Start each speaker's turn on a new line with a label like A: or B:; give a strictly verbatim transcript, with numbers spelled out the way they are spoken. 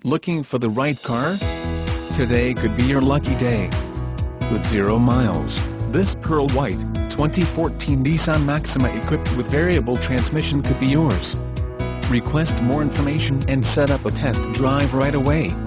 A: Looking for the right car? Today could be your lucky day. With zero miles, this pearl white, twenty fourteen Nissan Maxima equipped with variable transmission could be yours. Request more information and set up a test drive right away.